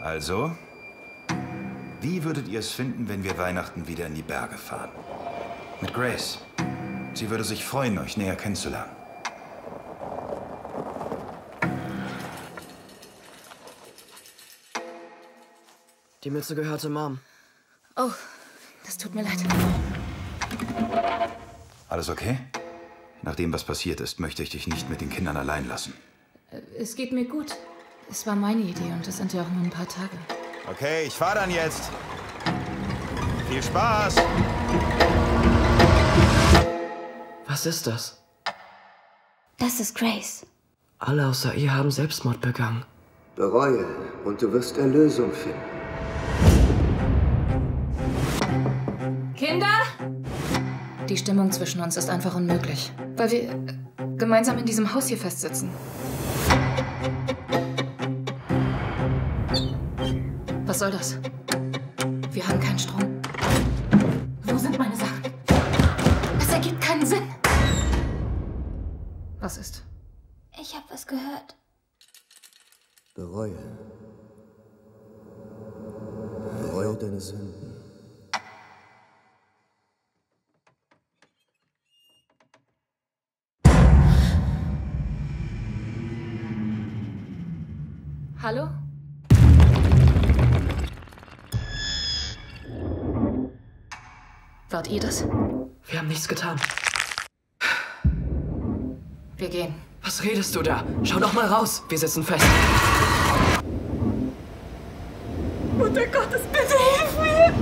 Also, wie würdet ihr es finden, wenn wir Weihnachten wieder in die Berge fahren? Mit Grace. Sie würde sich freuen, euch näher kennenzulernen. Die Mütze gehörte Mom. Oh, das tut mir leid. Alles okay? Nach dem, was passiert ist, möchte ich dich nicht mit den Kindern allein lassen. Es geht mir gut. Es war meine Idee und es sind ja auch nur ein paar Tage. Okay, ich fahr dann jetzt. Viel Spaß! Was ist das? Das ist Grace. Alle außer ihr haben Selbstmord begangen. Bereue und du wirst Erlösung finden. Kinder! Die Stimmung zwischen uns ist einfach unmöglich, weil wir gemeinsam in diesem Haus hier festsitzen. Was soll das? Wir haben keinen Strom. Wo sind meine Sachen? Es ergibt keinen Sinn. Was ist? Ich habe was gehört. Bereue. Bereue deine Sünden. Hallo? Wart ihr das? Wir haben nichts getan. Wir gehen. Was redest du da? Schau doch mal raus. Wir sitzen fest. Mutter Gottes, bitte hilf mir!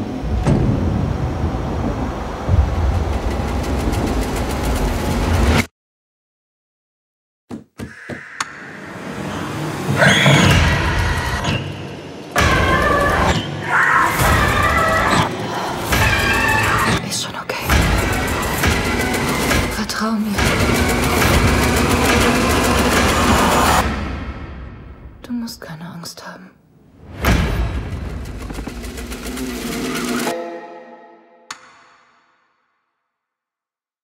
Ist schon okay. Vertrau mir.